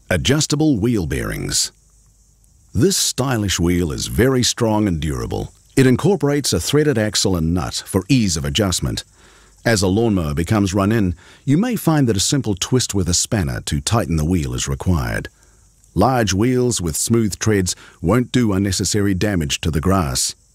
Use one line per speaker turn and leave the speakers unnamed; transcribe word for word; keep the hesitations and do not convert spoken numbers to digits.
Adjustable wheel bearings. This stylish wheel is very strong and durable. It incorporates a threaded axle and nut for ease of adjustment. As a lawnmower becomes run-in, you may find that a simple twist with a spanner to tighten the wheel is required. Large wheels with smooth treads won't do unnecessary damage to the grass.